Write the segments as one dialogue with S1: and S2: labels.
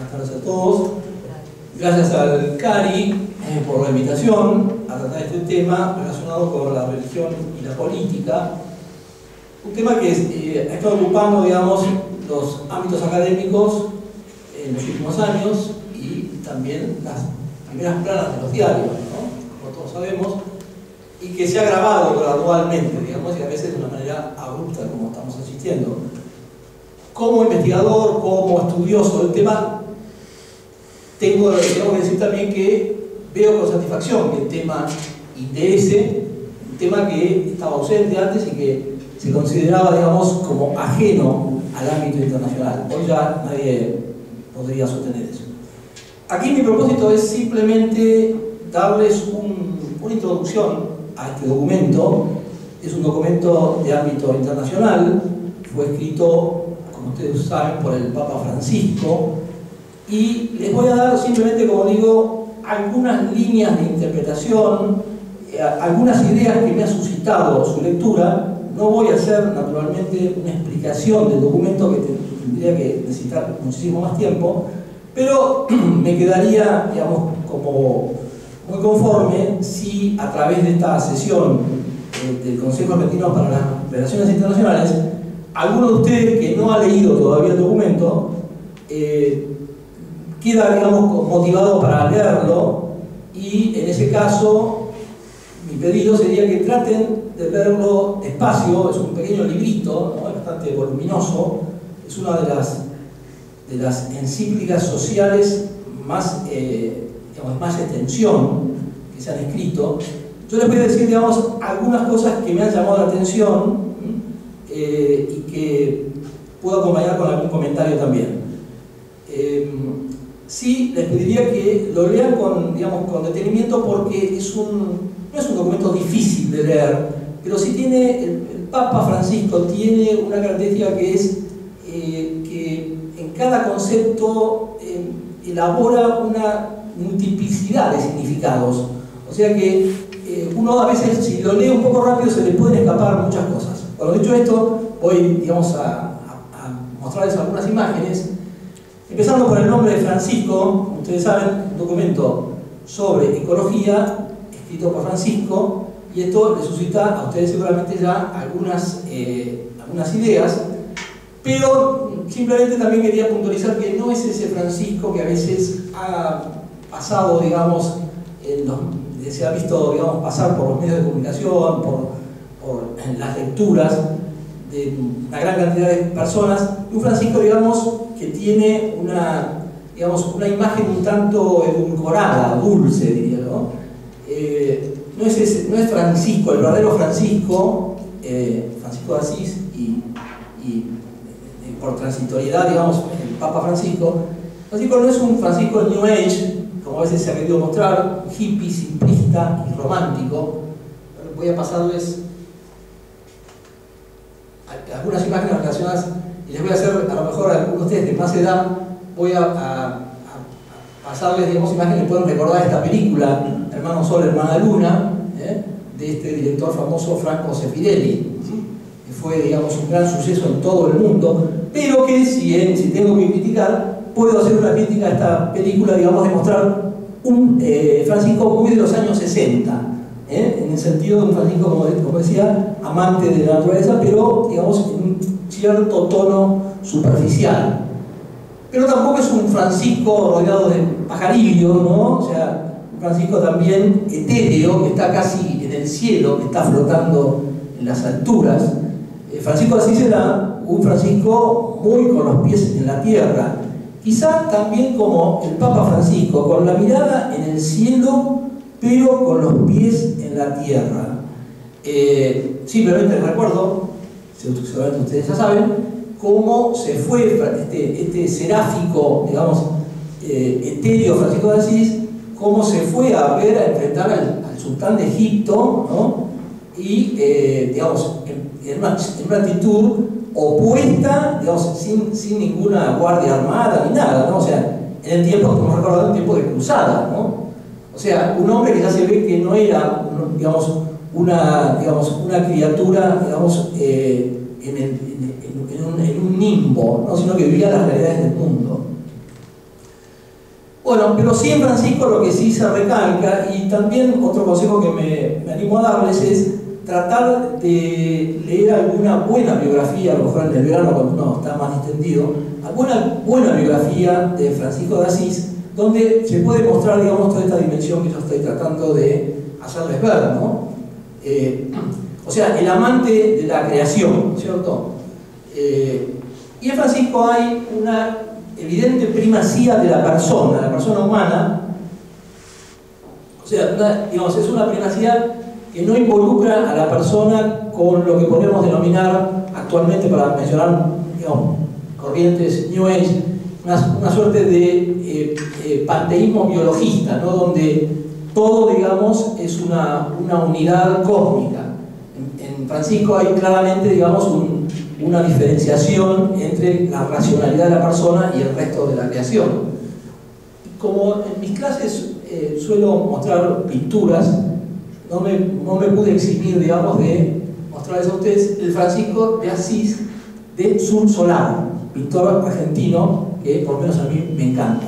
S1: Buenas tardes a todos. Gracias al CARI por la invitación a tratar este tema relacionado con la religión y la política. Un tema que ha estado ocupando, digamos, los ámbitos académicos en los últimos años y también las primeras planas de los diarios, ¿no? Como todos sabemos, y que se ha agravado gradualmente, digamos, y a veces de una manera abrupta, como estamos asistiendo. Como investigador, como estudioso del tema, tengo que decir también que veo con satisfacción que el tema interese, un tema que estaba ausente antes y que se consideraba, digamos, como ajeno al ámbito internacional. Hoy ya nadie podría sostener eso. Aquí mi propósito es simplemente darles una introducción a este documento. Es un documento de ámbito internacional, fue escrito, como ustedes saben, por el Papa Francisco, y les voy a dar simplemente, como digo, algunas líneas de interpretación, algunas ideas que me ha suscitado su lectura. No voy a hacer, naturalmente, una explicación del documento, que tendría que necesitar muchísimo más tiempo, pero me quedaría, digamos, como muy conforme si a través de esta sesión del Consejo Argentino para las Relaciones Internacionales, alguno de ustedes que no ha leído todavía el documento queda, digamos, motivado para leerlo, y en ese caso mi pedido sería que traten de verlo despacio. Es un pequeño librito, ¿no? Es bastante voluminoso, es una de las encíclicas sociales más, digamos, más extensión que se han escrito. Yo les voy a decir, digamos, algunas cosas que me han llamado la atención y que puedo acompañar con algún comentario también. Sí, les pediría que lo lean con, digamos, con detenimiento, porque no es un documento difícil de leer, pero sí tiene, el Papa Francisco tiene una característica que es que en cada concepto elabora una multiplicidad de significados. O sea que uno a veces, si lo lee un poco rápido, se le pueden escapar muchas cosas. Bueno, dicho esto, voy, digamos, a mostrarles algunas imágenes. Empezando por el nombre de Francisco. Como ustedes saben, un documento sobre ecología escrito por Francisco, y esto le suscita a ustedes seguramente ya algunas ideas, pero simplemente también quería puntualizar que no es ese Francisco que a veces ha pasado, digamos, se ha visto, digamos, pasar por los medios de comunicación, por las lecturas de una gran cantidad de personas. Un Francisco, digamos, que tiene una imagen un tanto edulcorada, dulce, diría, ¿no? No es Francisco, el verdadero Francisco, Francisco de Asís, y por transitoriedad, digamos, el Papa Francisco. Francisco no es un Francisco New Age, como a veces se ha querido mostrar, hippie, simplista y romántico. Voy a pasarles algunas imágenes relacionadas, y les voy a hacer, a lo mejor a algunos de ustedes de más edad, voy a pasarles, digamos, imágenes que pueden recordar esta película, Hermano Sol, Hermana Luna, de este director famoso Franco Sefirelli, que fue, digamos, un gran suceso en todo el mundo, pero que si tengo que criticar, puedo hacer una crítica a esta película, digamos, de mostrar un Francisco muy de los años 60, en el sentido de un Francisco, como decía, amante de la naturaleza, pero, digamos, en un cierto tono superficial. Pero tampoco es un Francisco rodeado de pajarillos, ¿no? O sea, un Francisco también etéreo, que está casi en el cielo, que está flotando en las alturas. Francisco de Asís era un Francisco muy con los pies en la tierra. Quizá también como el Papa Francisco, con la mirada en el cielo, pero con los pies en la tierra. Simplemente recuerdo, seguramente ustedes ya saben, cómo se fue este seráfico, digamos, etéreo Francisco de Asís, cómo se fue a enfrentar al sultán de Egipto, ¿no? Y, digamos, en una actitud opuesta, digamos, sin ninguna guardia armada ni nada, ¿no? O sea, en el tiempo, como recordado, en tiempo de cruzada, ¿no? O sea, un hombre que ya se ve que no era, digamos, una criatura, digamos, en un nimbo, ¿no? Sino que vivía las realidades del mundo. Bueno, pero sí en Francisco lo que sí se recalca, y también otro consejo que me animo a darles es tratar de leer alguna buena biografía, a lo mejor en el verano cuando uno está más distendido, alguna buena biografía de Francisco de Asís, donde se puede mostrar, digamos, toda esta dimensión que yo estoy tratando de hacerles ver, ¿no? O sea, el amante de la creación, ¿cierto? Y en Francisco hay una evidente primacía de la persona humana, o sea, digamos, es una primacía que no involucra a la persona con lo que podemos denominar actualmente, para mencionar, digamos, corrientes New Age, una suerte de panteísmo biologista, ¿no? Donde todo, digamos, es una unidad cósmica. En Francisco hay claramente, digamos, una diferenciación entre la racionalidad de la persona y el resto de la creación. Como en mis clases suelo mostrar pinturas, no me pude eximir, digamos, de mostrarles a ustedes el Francisco de Asís de Sur Solano, pintor argentino que por lo menos a mí me encanta.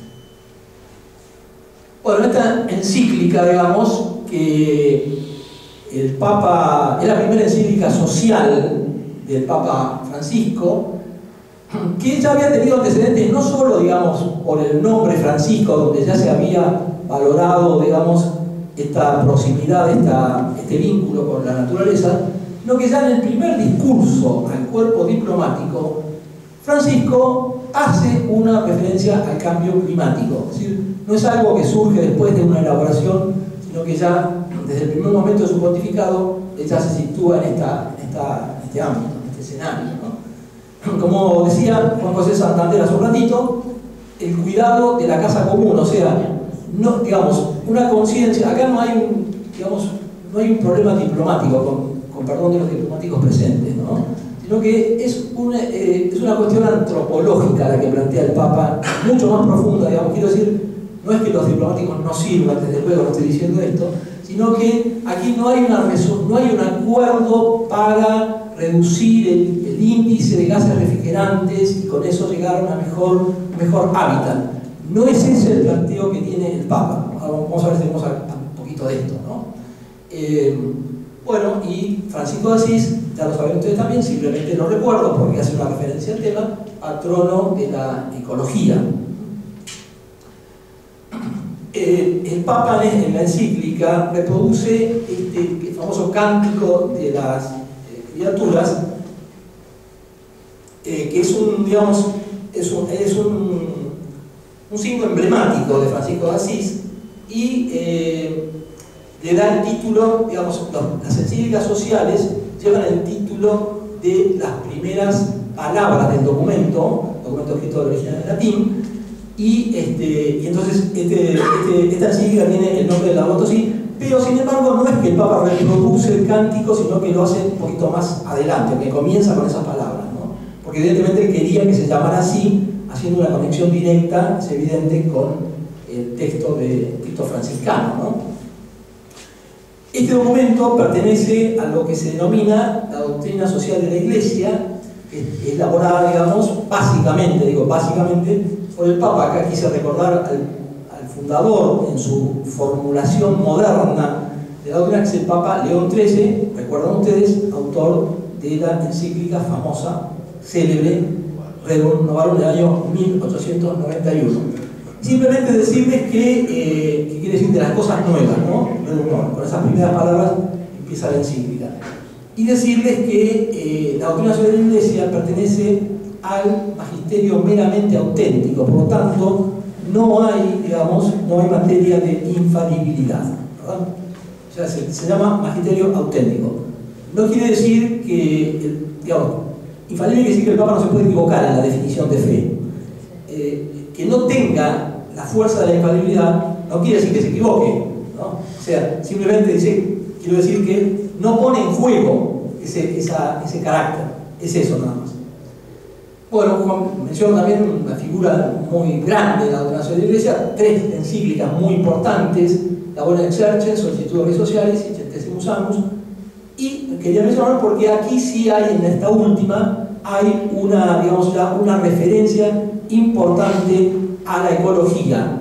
S1: Bueno, esta encíclica, digamos, que el Papa, es la primera encíclica social del Papa Francisco, que ya había tenido antecedentes no solo, digamos, por el nombre Francisco, donde ya se había valorado, digamos, esta proximidad, este vínculo con la naturaleza, sino que ya en el primer discurso al cuerpo diplomático, Francisco hace una referencia al cambio climático. Es decir, no es algo que surge después de una elaboración, sino que ya desde el primer momento de su pontificado ya se sitúa en este ámbito, en este escenario, ¿no? Como decía Juan José Santander hace un ratito, el cuidado de la casa común, o sea, no, digamos, una conciencia, acá no hay un problema diplomático, con perdón de los diplomáticos presentes, ¿no? Sino que es una cuestión antropológica la que plantea el Papa, mucho más profunda, digamos, quiero decir, no es que los diplomáticos no sirvan, desde luego no estoy diciendo esto, sino que aquí no hay un acuerdo para reducir el índice de gases refrigerantes y con eso llegar a un mejor hábitat. No es ese el planteo que tiene el Papa. Vamos a ver si tenemos un poquito de esto, ¿no? Bueno, y Francisco de Asís, ya lo saben ustedes también, simplemente lo recuerdo porque hace una referencia al tema, patrono de la ecología. El Papa en la encíclica reproduce el famoso cántico de las criaturas, que es un signo emblemático de Francisco de Asís, y le da el título, digamos, las encíclicas sociales llevan el título de las primeras palabras del documento escrito de origen en latín, y entonces esta encíclica tiene el nombre de Laudato Si, pero sin embargo no es que el Papa reproduce el cántico, sino que lo hace un poquito más adelante, que comienza con esas palabras, ¿no? Porque evidentemente él quería que se llamara así, haciendo una conexión directa, es evidente, con el texto franciscano, ¿no? Este documento pertenece a lo que se denomina la doctrina social de la Iglesia, que es elaborada, digamos, básicamente por el Papa. Acá quise recordar al fundador en su formulación moderna de la doctrina, que es el Papa León XIII, recuerdan ustedes, autor de la encíclica famosa, célebre, Rerum Novarum, del año 1891. Simplemente decirles que quiere decir de las cosas nuevas, ¿no? Con esas primeras palabras empieza la encíclica. Y decirles que la doctrina social de la Iglesia pertenece al magisterio meramente auténtico, por lo tanto, no hay materia de infalibilidad, ¿verdad? O sea, se llama magisterio auténtico. No quiere decir que, infalible quiere decir que el Papa no se puede equivocar en la definición de fe. Que no tenga la fuerza de la infalibilidad no quiere decir que se equivoque, ¿no? O sea, simplemente quiero decir que no pone en juego ese carácter, es eso nada más. Bueno, menciono también una figura muy grande de la doctrina social de la Iglesia, 3 encíclicas muy importantes, la Buena Exerce, Solicitudes Sociales y Centesimus Annus, y quería mencionar porque aquí sí hay, en esta última, hay una referencia importante a la ecología.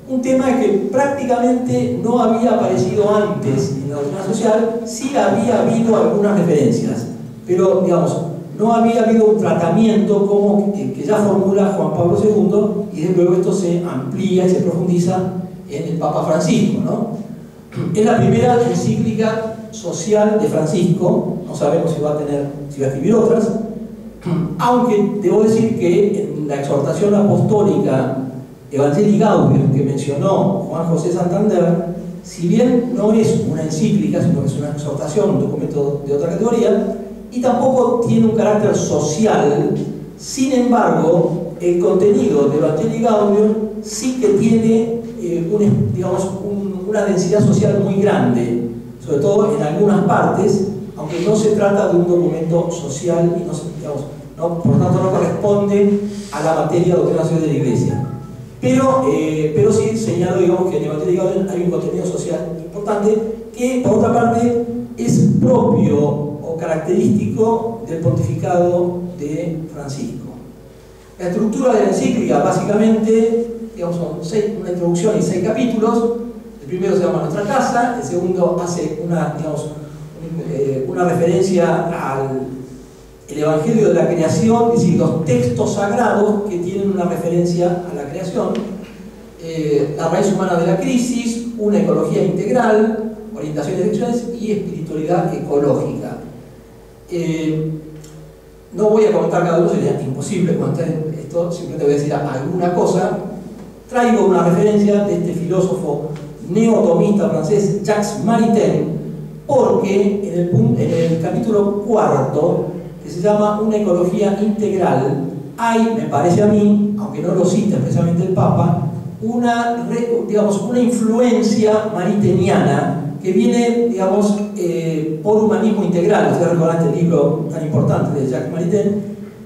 S1: un tema que prácticamente no había aparecido antes en la doctrina social. Sí había habido algunas referencias, pero digamos, no había habido un tratamiento como que ya formula Juan Pablo II, y desde luego esto se amplía y se profundiza en el Papa Francisco, ¿no? Es la primera encíclica social de Francisco, no sabemos si va a escribir otras, aunque debo decir que en la exhortación apostólica Evangelii Gaudium que mencionó Juan José Santander, si bien no es una encíclica, sino que es una exhortación, un documento de otra categoría, y tampoco tiene un carácter social, sin embargo, el contenido de Evangelii Gaudium sí que tiene una densidad social muy grande, sobre todo en algunas partes, aunque no se trata de un documento social y por lo tanto no corresponde a la materia de doctrina social de la Iglesia. Pero sí señalo, digamos, que en Evangelii Gaudium hay un contenido social importante que, por otra parte, es propio o característico del pontificado de Francisco. La estructura de la encíclica, básicamente, digamos, son una introducción y 6 capítulos. El primero se llama Nuestra Casa, el segundo hace una referencia al Evangelio de la creación, es decir, los textos sagrados que tienen una referencia a la creación, la raíz humana de la crisis, una ecología integral, orientaciones y elecciones y espiritualidad ecológica. No voy a comentar cada uno, sería imposible comentar esto, simplemente voy a decir alguna cosa. Traigo una referencia de este filósofo neotomista francés, Jacques Maritain, porque en el capítulo 4, que se llama Una ecología integral, hay, me parece a mí, aunque no lo cita expresamente el Papa, una influencia mariteiniana que viene, digamos, por humanismo integral. Ustedes recordarán este libro tan importante de Jacques Maritain,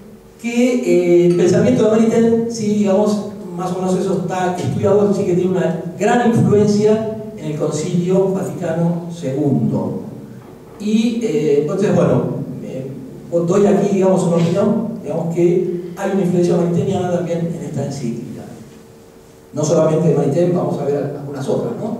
S1: que el pensamiento de Maritain, sí, digamos, más o menos eso está estudiado, sí que tiene una gran influencia en el Concilio Vaticano II. Y entonces, bueno, doy aquí, digamos, una opinión, digamos, que hay una influencia mariteiniana también en esta encíclica. No solamente de Maritain, vamos a ver algunas otras, ¿no?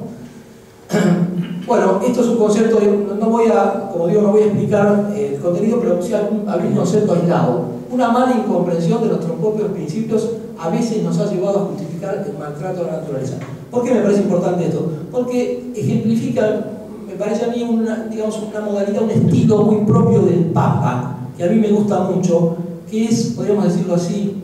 S1: Bueno, esto es un concepto, no voy a explicar el contenido, pero sí abrir un concepto aislado. Una mala incomprensión de nuestros propios principios a veces nos ha llevado a justificar el maltrato a la naturaleza. ¿Por qué me parece importante esto? Porque ejemplifica, me parece a mí, una modalidad, un estilo muy propio del Papa, que a mí me gusta mucho, que es, podríamos decirlo así,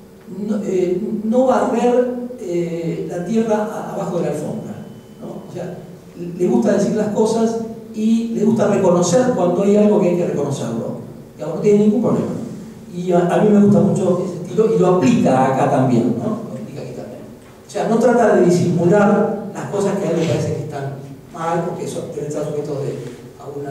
S1: no barrer la tierra abajo de la alfombra, ¿no? O sea, le gusta decir las cosas y le gusta reconocer cuando hay algo que hay que reconocerlo. Digamos, no tiene ningún problema. Y a mí me gusta mucho ese estilo y lo aplica acá también, ¿no? Lo aplica aquí también. O sea, no trata de disimular las cosas que a él le parece que están mal, porque eso deben estar sujetos a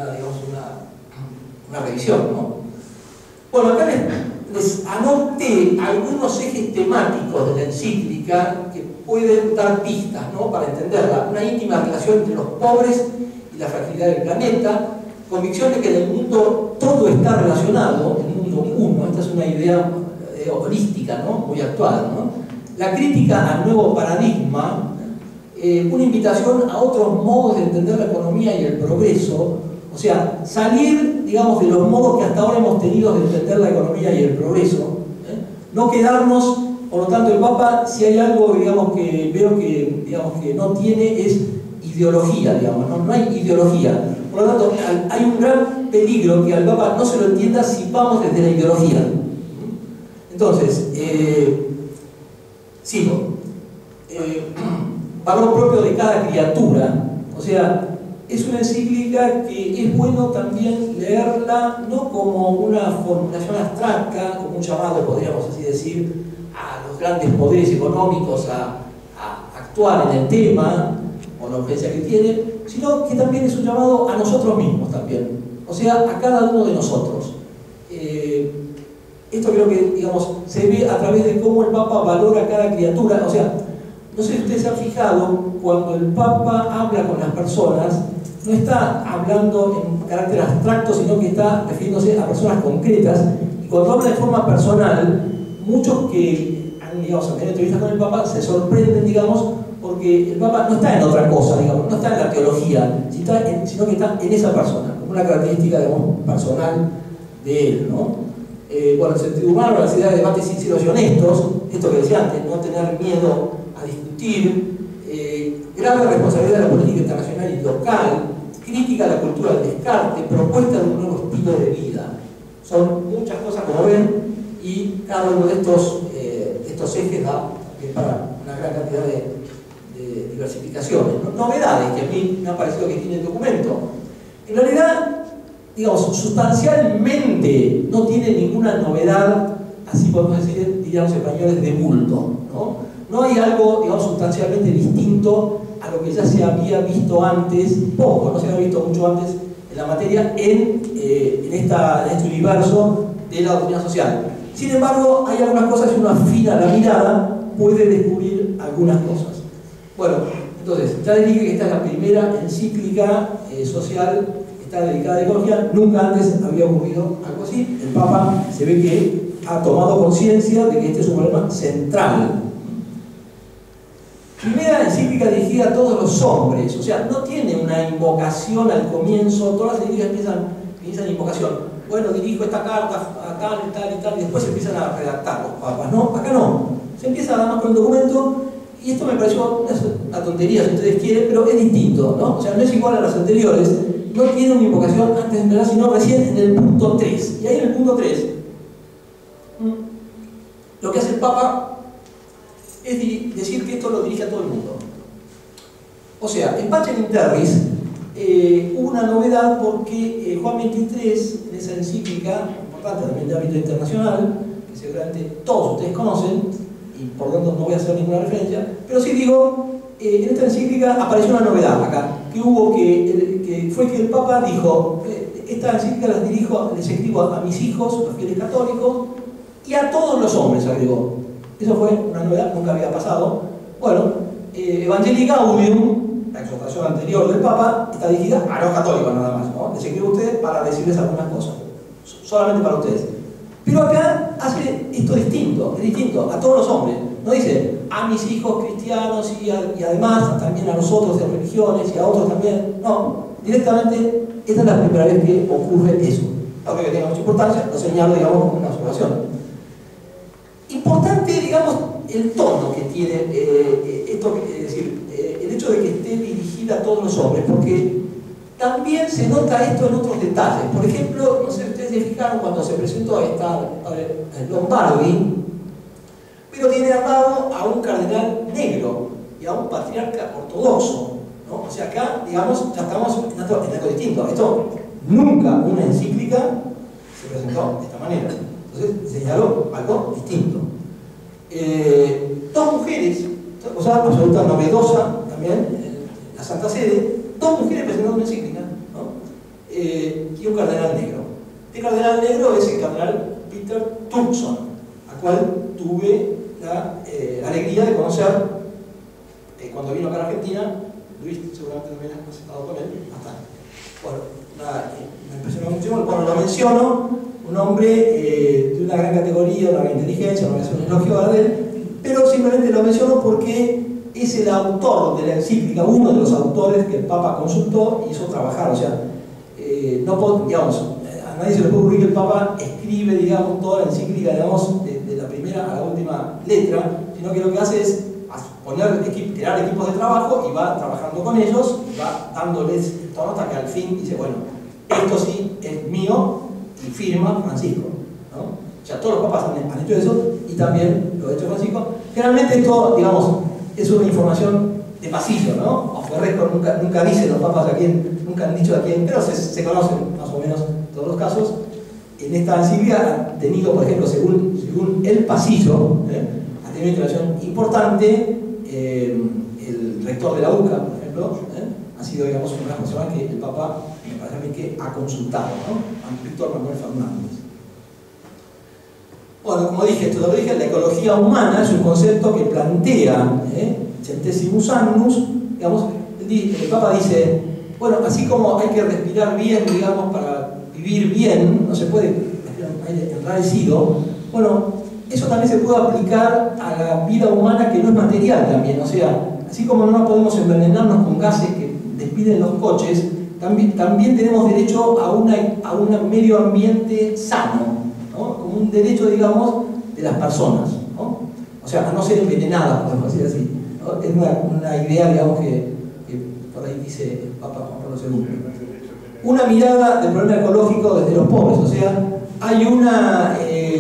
S1: una revisión, ¿no? Bueno, acá les anoté algunos ejes temáticos de la encíclica que pueden dar pistas, ¿no?, para entenderla. Una íntima relación entre los pobres y la fragilidad del planeta, convicción de que en el mundo todo está relacionado, el mundo uno. Esta es una idea holística, ¿no?, muy actual, ¿no? La crítica al nuevo paradigma, una invitación a otros modos de entender la economía y el progreso. O sea, salir, digamos, de los modos que hasta ahora hemos tenido de entender la economía y el progreso, no quedarnos. Por lo tanto, el Papa, si hay algo, digamos, que veo que, digamos, que no tiene, es ideología, digamos, no hay ideología. Por lo tanto, hay un gran peligro que al Papa no se lo entienda si vamos desde la ideología. Entonces, sigo. Valor propio de cada criatura. O sea, es una encíclica que es bueno también leerla no como una formulación abstracta, como un llamado, podríamos así decir, a los grandes poderes económicos a actuar en el tema, o la urgencia que tiene, sino que también es un llamado a nosotros mismos también, o sea, a cada uno de nosotros. Esto creo que, digamos, se ve a través de cómo el Papa valora a cada criatura. O sea, no sé si ustedes se han fijado, cuando el Papa habla con las personas, no está hablando en carácter abstracto, sino que está refiriéndose a personas concretas. Y cuando habla de forma personal, muchos que han, digamos, tenido entrevistas con el Papa se sorprenden, digamos, porque el Papa no está en otra cosa, digamos, no está en la teología, sino que está en esa persona, como una característica, digamos, personal de él, ¿no? Bueno, el sentido humano, la necesidad de debates sinceros y honestos, esto que decía antes, no tener miedo a discutir, grave responsabilidad de la política internacional y local, crítica a la cultura del descarte, propuesta de un nuevo estilo de vida. Son muchas cosas, como ven, y cada uno de estos ejes da para una gran cantidad de diversificaciones, ¿no? Novedades que a mí me ha parecido que tiene el documento. En realidad, digamos, sustancialmente no tiene ninguna novedad, así podemos decir, diríamos españoles, de bulto, ¿no? No hay algo, digamos, sustancialmente distinto a lo que ya se había visto antes, poco, no se había visto mucho antes en la materia, en este universo de la doctrina social. Sin embargo, hay algunas cosas que uno afina la mirada, puede descubrir algunas cosas. Bueno, entonces, ya les dije que esta es la primera encíclica social que está dedicada a la ecología. Nunca antes había ocurrido algo así. El Papa se ve que ha tomado conciencia de que este es un problema central. Primera encíclica dirigida a todos los hombres, o sea, no tiene una invocación al comienzo. Todas las encíclicas empiezan en invocación. Bueno, dirijo esta carta a tal y tal y tal, y después se empiezan a redactar los papas. No, acá no. Se empieza nada más con el documento, y esto me pareció una tontería si ustedes quieren, pero es distinto, ¿no? O sea, no es igual a las anteriores, no tiene una invocación antes de empezar, sino recién en el punto 3. Y ahí en el punto 3, lo que hace el Papa es decir que esto lo dirige a todo el mundo. O sea, en Pacem in Terris hubo una novedad porque Juan XXIII, en esa encíclica importante también de ámbito internacional, que seguramente todos ustedes conocen, y por lo tanto no voy a hacer ninguna referencia, pero sí digo, en esta encíclica apareció una novedad acá, que fue que el Papa dijo, esta encíclica les escribo a mis hijos, los fieles católicos, y a todos los hombres, agregó. Eso fue una novedad, nunca había pasado. Bueno, Evangelii Gaudium, la exhortación anterior del Papa, está dirigida a los católicos nada más, ¿no? Les escribo a ustedes para decirles algunas cosas, solamente para ustedes. Pero acá hace esto distinto, es distinto, a todos los hombres. No dice a mis hijos cristianos y además también a nosotros de religiones y a otros también. No, directamente, esta es la primera vez que ocurre eso. Aunque que tenga mucha importancia, lo señalo, digamos, como una observación. Importante, digamos, el tono que tiene esto, es decir, el hecho de que esté dirigida a todos los hombres, porque también se nota esto en otros detalles. Por ejemplo, no sé si ustedes se fijaron cuando se presentó esta Lombardi, pero tiene al lado a un cardenal negro y a un patriarca ortodoxo, ¿no? O sea, acá, digamos, ya estamos en algo distinto. Esto nunca una encíclica se presentó de esta manera. Entonces señaló algo distinto. Dos mujeres, cosa absoluta novedosa también en la Santa Sede, dos mujeres presentando una encíclica, ¿no? Y un cardenal negro. Este cardenal negro es el cardenal Peter Turkson, al cual tuve la alegría de conocer cuando vino acá a Argentina. Luis seguramente también ha presentado con él bastante. Bueno, me impresionó muchísimo. Bueno, lo menciono, un hombre de una gran categoría, una gran inteligencia, no voy a hacer un elogio a él, pero simplemente lo menciono porque es el autor de la encíclica, uno de los autores que el Papa consultó y hizo trabajar. O sea, digamos, a nadie se le puede ocurrir que el Papa escribe, digamos, toda la encíclica, digamos, de la primera a la última letra, sino que lo que hace es crear equipos de trabajo y va trabajando con ellos y va dándoles toda nota que al fin dice, bueno, esto sí es mío y firma Francisco, ¿no? O sea, todos los papas han hecho eso y también lo ha hecho Francisco. Generalmente esto, digamos, es una información de pasillo, ¿no? Ferresco nunca dice los papas a quién, nunca han dicho a quién, pero se conocen más o menos todos los casos. En esta encíclica ha tenido, por ejemplo, según el pasillo, ha tenido una intervención importante. El rector de la UCA, por ejemplo, ha sido, digamos, una de las personas que el Papa, me parece a mí, que ha consultado, ¿no? A Víctor Manuel Fernández. Bueno, como dije, esto lo dije, la ecología humana es un concepto que plantea Centesimus Annus, digamos, el Papa dice, bueno, así como hay que respirar bien, digamos, para vivir bien, no se puede respirar aire enrarecido, bueno, eso también se puede aplicar a la vida humana que no es material también, o sea, así como no podemos envenenarnos con gases que despiden los coches, también tenemos derecho a un medio ambiente sano, ¿no? Como un derecho, digamos, de las personas, ¿no? O sea, a no ser envenenadas, podemos decir así, ¿no? Es una idea, digamos, que por ahí dice el Papa Juan Pablo II. Una mirada del problema ecológico desde los pobres, o sea, hay una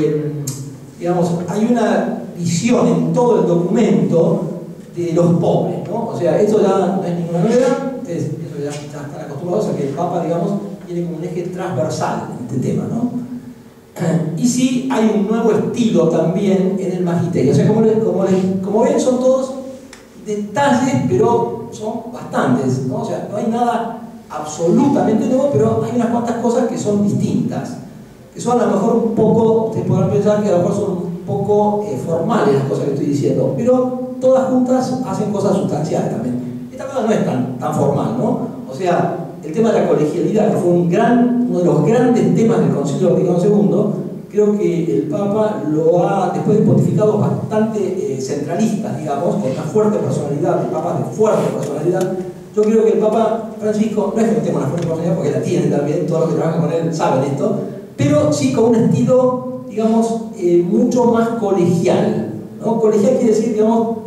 S1: visión en todo el documento de los pobres, ¿no? O sea, esto ya no es ninguna novedad, eso ya están acostumbrados a que el Papa, digamos, tiene como un eje transversal en este tema, ¿no? Y sí hay un nuevo estilo también en el magisterio, o sea, como ven, son todos detalles, pero son bastantes, ¿no? O sea, no hay nada absolutamente nuevo, pero hay unas cuantas cosas que son distintas, que son a lo mejor un poco, ustedes podrán pensar que a lo mejor son un poco formales las cosas que estoy diciendo, pero todas juntas hacen cosas sustanciales también. Esta cosa no es tan formal, ¿no? O sea, el tema de la colegialidad, que fue uno de los grandes temas del Concilio Vaticano II, creo que el Papa lo ha, después de pontificados bastante centralistas, digamos, con una fuerte personalidad, de papas de fuerte personalidad, yo creo que el Papa Francisco, no es que no tenga una fuerte personalidad porque la tiene también, todos los que trabajan con él saben esto, pero sí con un estilo, digamos, mucho más colegial, ¿no? Colegial quiere decir, digamos,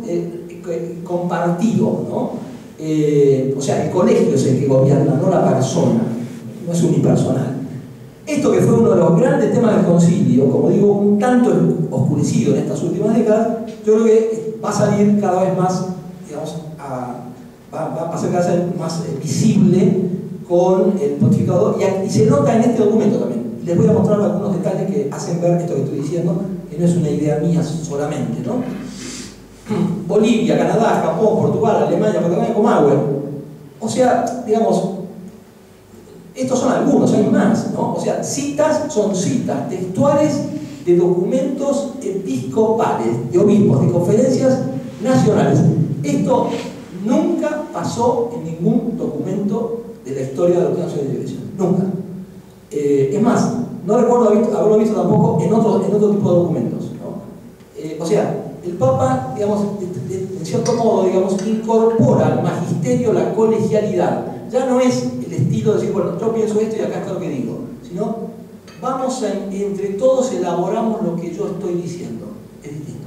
S1: compartido, ¿no? O sea, el colegio es el que gobierna, no la persona, no es unipersonal. Esto que fue uno de los grandes temas del concilio, como digo, un tanto oscurecido en estas últimas décadas, yo creo que va a salir cada vez más, digamos, va a ser cada vez más visible con el pontificado, y se nota en este documento también. Les voy a mostrar algunos detalles que hacen ver esto que estoy diciendo, que no es una idea mía solamente, ¿no? Bolivia, Canadá, Japón, Portugal, Alemania, Patagonia, Comahue. O sea, digamos, estos son algunos, hay más, ¿no? O sea, son citas textuales de documentos episcopales, de obispos, de conferencias nacionales. Esto nunca pasó en ningún documento de la historia de la doctrina social de la Iglesia, nunca. Es más, no recuerdo haberlo visto tampoco en otro tipo de documentos, ¿no? O sea, el Papa, digamos, en cierto modo, digamos, incorpora al magisterio la colegialidad. Ya no es el estilo de decir, bueno, yo pienso esto y acá está lo que digo, sino vamos entre todos elaboramos lo que yo estoy diciendo. Es distinto.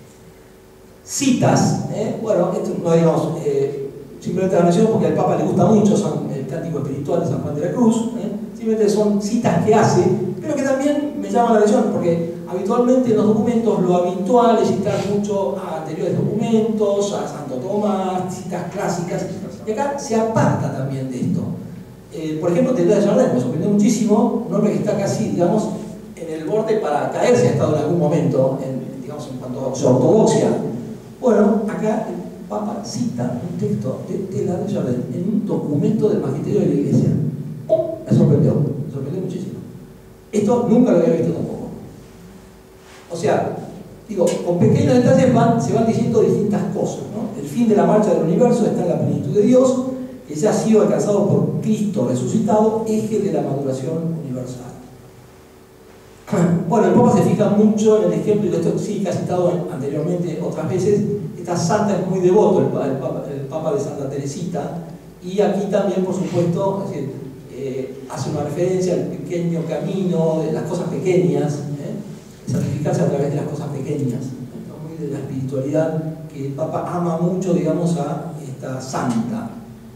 S1: Citas, bueno, esto no digamos, simplemente la menciono porque al Papa le gusta mucho, son el cántico espiritual de San Juan de la Cruz, simplemente son citas que hace, pero que también me llaman la atención porque habitualmente en los documentos lo habitual es citar mucho a anteriores documentos, a Santo Tomás, citas clásicas, y acá se aparta también de esto. Por ejemplo, Teodora de Chardin me sorprendió muchísimo, un hombre que está casi, digamos, en el borde para caerse, ha estado en algún momento, digamos, en cuanto a su ortodoxia. Bueno, acá el Papa cita un texto de Teodora de Chardin en un documento del magisterio de la Iglesia. Me sorprendió muchísimo. Esto nunca lo había visto tampoco. O sea, digo, con pequeños detalles se van diciendo distintas cosas, ¿no? El fin de la marcha del universo está en la plenitud de Dios, que ya ha sido alcanzado por Cristo resucitado, eje de la maduración universal. Bueno, el Papa se fija mucho en el ejemplo, y esto sí que ha citado anteriormente otras veces, esta santa es muy devoto, el Papa de Santa Teresita, y aquí también, por supuesto, es decir, hace una referencia al pequeño camino, de las cosas pequeñas, santificarse a través de las cosas pequeñas, ¿no? Muy de la espiritualidad que el Papa ama mucho, digamos, a esta santa.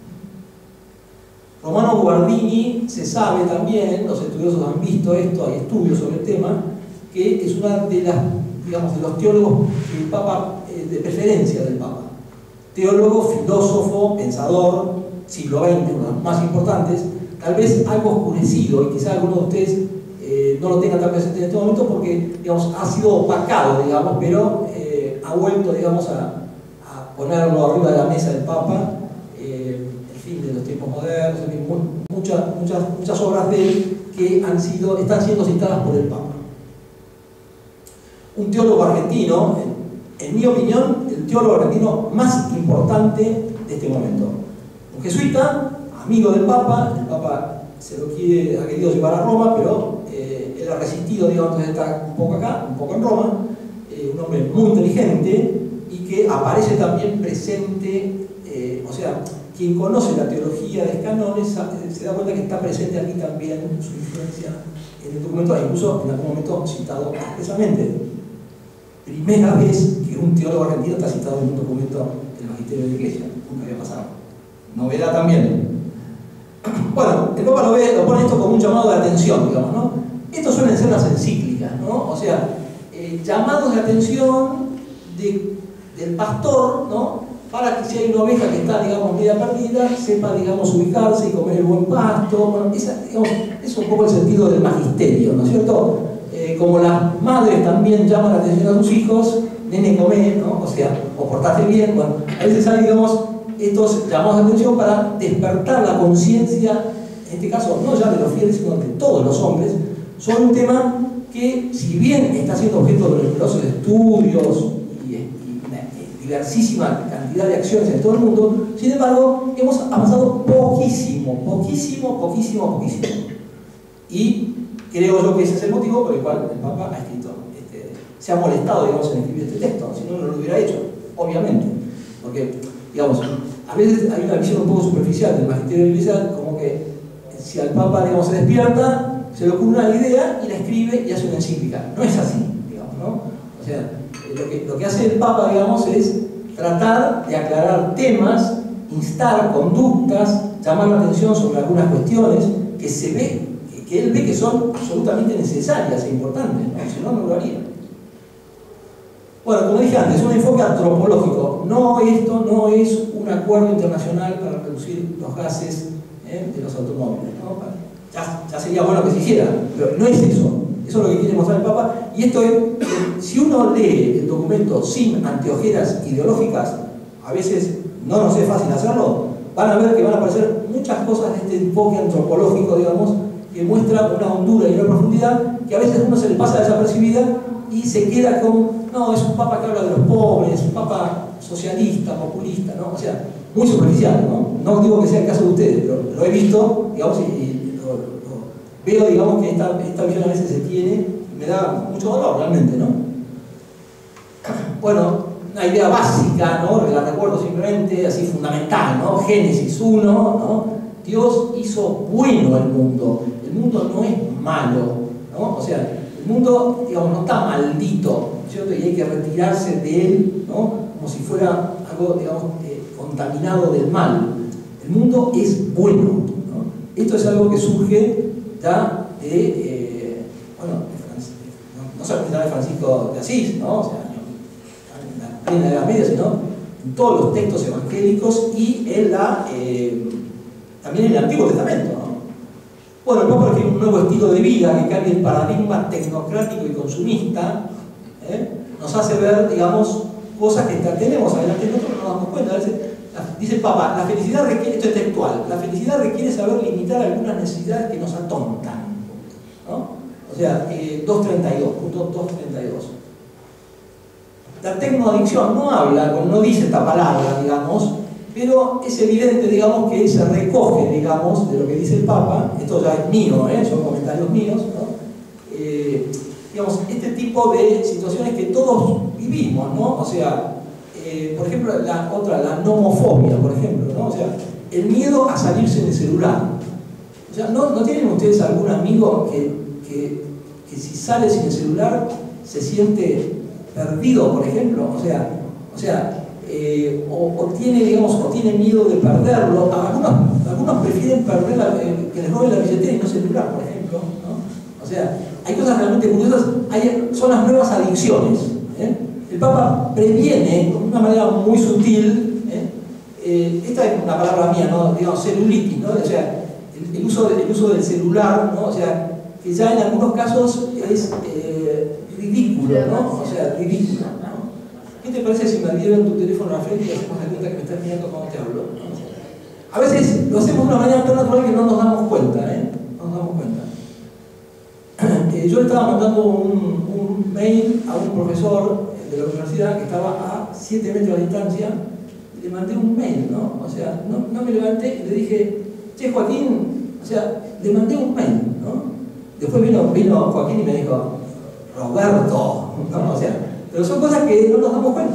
S1: Romano Guardini se sabe también, los estudiosos han visto esto, hay estudios sobre el tema, que es una de las, digamos, de los teólogos del Papa, de preferencia del Papa. Teólogo, filósofo, pensador, siglo XX, uno de los más importantes, tal vez algo oscurecido, y quizá algunos de ustedes no lo tengan tan presente en este momento porque, digamos, ha sido opacado, digamos, pero ha vuelto, digamos, a ponerlo arriba de la mesa del Papa, el fin de los tiempos modernos, muchas obras de él que están siendo citadas por el Papa. Un teólogo argentino, en mi opinión, el teólogo argentino más importante de este momento. Un jesuita, amigo del Papa, el Papa ha querido llevar a Roma, pero él ha resistido, digamos, entonces está un poco acá, un poco en Roma, un hombre muy inteligente y que aparece también presente, o sea, quien conoce la teología de cánones se da cuenta que está presente aquí también su influencia en el documento, incluso en algún momento citado expresamente. Primera vez que un teólogo argentino está citado en un documento del Magisterio de la Iglesia, nunca había pasado. Novedad también. Bueno, el Papa lo pone esto como un llamado de atención, digamos, ¿no? Estos suelen ser las encíclicas, ¿no? O sea, llamados de atención del pastor, ¿no? Para que si hay una oveja que está, digamos, media perdida, sepa, digamos, ubicarse y comer el buen pasto. Bueno, digamos, es un poco el sentido del magisterio, ¿no es cierto? Como las madres también llaman la atención a sus hijos, nene, come, ¿no? O sea, o portate bien. Bueno, a veces hay, digamos, estos llamados de atención para despertar la conciencia, en este caso, no ya de los fieles, sino de todos los hombres, sobre un tema que, si bien está siendo objeto de numerosos estudios y una diversísima cantidad de acciones en todo el mundo, sin embargo, hemos avanzado poquísimo. Y creo yo que ese es el motivo por el cual el Papa ha escrito, se ha molestado, digamos, en escribir este texto, si no, no lo hubiera hecho, obviamente. Porque, digamos, a veces hay una visión un poco superficial del magisterio de la Iglesia, como que si al Papa, digamos, se despierta, se le ocurre una idea y la escribe y hace una encíclica. No es así, digamos, ¿no? O sea, lo que hace el Papa, digamos, es tratar de aclarar temas, instar conductas, llamar la atención sobre algunas cuestiones que se ve, que él ve que son absolutamente necesarias e importantes, ¿no? Si no, no lo haría. Bueno, como dije antes, un enfoque antropológico. Esto no es un acuerdo internacional para reducir los gases de los automóviles, ¿no? Ya sería bueno que se hiciera, pero no es eso. Eso es lo que quiere mostrar el Papa. Y esto es, si uno lee el documento sin anteojeras ideológicas, a veces no nos es fácil hacerlo, van a ver que van a aparecer muchas cosas de este enfoque antropológico, digamos, que muestra una hondura y una profundidad que a veces a uno se le pasa desapercibida y se queda con, no, es un Papa que habla de los pobres, un Papa socialista, populista, ¿no? O sea, muy superficial, ¿no? No digo que sea el caso de ustedes, pero lo he visto, digamos, y veo, digamos, que esta visión a veces se tiene y me da mucho dolor realmente, ¿no? Bueno, una idea básica, ¿no? La recuerdo simplemente, así fundamental, ¿no? Génesis 1, ¿no? Dios hizo bueno el mundo no es malo, ¿no? O sea, el mundo, digamos, no está maldito, ¿cierto? Y hay que retirarse de él, ¿no? Como si fuera algo, digamos, contaminado del mal. El mundo es bueno, ¿no? Esto es algo que surge ya de, no solamente de Francisco de Asís, ¿no? O sea, en la Edad Media, sino en todos los textos evangélicos y también en el Antiguo Testamento, ¿no? Bueno, el Papa requiere un nuevo estilo de vida que cambie el paradigma tecnocrático y consumista, nos hace ver, digamos, cosas que tenemos adelante nosotros no nos damos cuenta. A veces, dice el Papa, la felicidad requiere, esto es textual, la felicidad requiere saber limitar algunas necesidades que nos atontan, ¿no? O sea, 232. La tecnoadicción no dice esta palabra, digamos, pero es evidente, digamos, que se recoge, digamos, de lo que dice el Papa. Esto ya es mío, son comentarios míos, ¿no? Digamos, este tipo de situaciones que todos vivimos, ¿no? O sea, por ejemplo, la nomofobia, por ejemplo, ¿no? O sea, el miedo a salirse del celular. O sea, ¿no tienen ustedes algún amigo que si sale sin el celular se siente perdido, por ejemplo? O tiene, digamos, o tiene miedo de perderlo. Algunos prefieren perder que les roben la billetera y no el celular, por ejemplo, ¿no? O sea, hay cosas realmente curiosas, son las nuevas adicciones. El Papa previene de una manera muy sutil, esta es una palabra mía, ¿no? Digamos, celulitis, ¿no? O sea, el uso del celular, ¿no? O sea, que ya en algunos casos es ridículo, ¿no? O sea, ridículo, ¿no? ¿Qué te parece si me adhieren tu teléfono a la frente y hacemos la cuenta que me estás mirando cuando te hablo? A veces lo hacemos de una manera tan natural que no nos damos cuenta, No nos damos cuenta. Yo le estaba mandando un mail a un profesor de la universidad que estaba a 7 metros de distancia, y le mandé un mail, ¿no? O sea, no me levanté y le dije, che, Joaquín, o sea, le mandé un mail, ¿no? Después vino Joaquín y me dijo, Roberto, ¿no? O sea, pero son cosas que no nos damos cuenta, ¿no?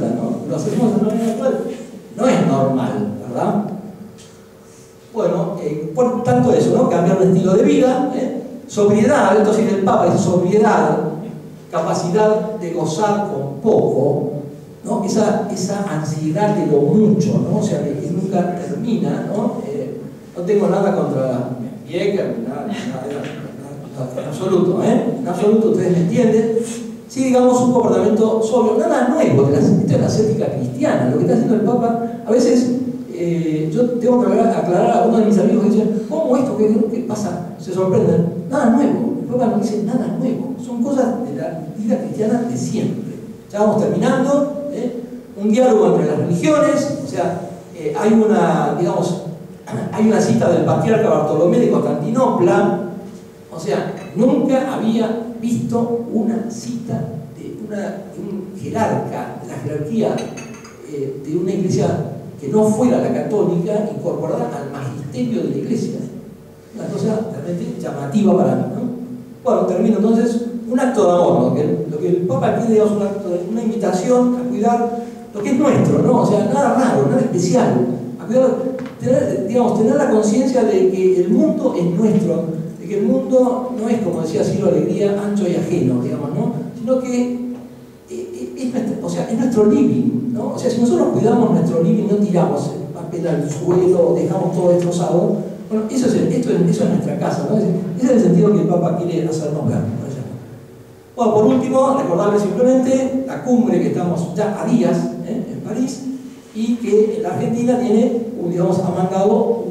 S1: lo hacemos de manera natural, no es normal, ¿verdad? Bueno, por tanto eso, ¿no? Cambiar el estilo de vida, sobriedad, entonces el Papa dice sobriedad, capacidad de gozar con poco, ¿no? Esa ansiedad de lo mucho, ¿no? O sea, que nunca termina, ¿no? No tengo nada contra Viecker, nada, en absoluto, en absoluto, ustedes me entienden. Sí, digamos, un comportamiento sobrio, nada nuevo, esto es la ascética cristiana, lo que está haciendo el Papa, a veces yo tengo que aclarar a uno de mis amigos que dicen, ¿cómo esto? ¿Qué pasa? Se sorprenden, nada nuevo, el Papa no dice nada nuevo, son cosas de la vida cristiana de siempre. Ya vamos terminando, un diálogo entre las religiones, o sea, hay una, digamos, hay una cita del patriarca Bartolomé de Constantinopla, o sea, nunca había visto una cita de un jerarca, de la jerarquía de una iglesia que no fuera la católica, incorporada al magisterio de la iglesia. Una cosa realmente llamativa para mí, ¿no? Bueno, termino entonces, un acto de amor, ¿no? Lo que el Papa pide es una invitación a cuidar lo que es nuestro, ¿no? O sea, nada raro, nada especial, a cuidar, tener la conciencia de que el mundo es nuestro, de que el mundo no es, como decía Ciro Alegría, ancho y ajeno, digamos, ¿no? Sino que es nuestro living, ¿no? O sea, si nosotros cuidamos nuestro living, no tiramos el papel al suelo, dejamos todo destrozado, bueno, eso es nuestra casa, ¿no? Ese es el sentido que el Papa quiere hacernos ver, ¿no? Bueno, por último, recordarles simplemente la cumbre que estamos ya a días en París, y que la Argentina tiene, digamos, ha mandado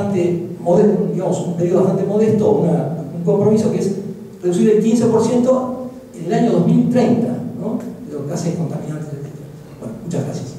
S1: un periodo bastante modesto, un compromiso que es reducir el 15% en el año 2030, ¿no? De los gases contaminantes. Bueno, muchas gracias.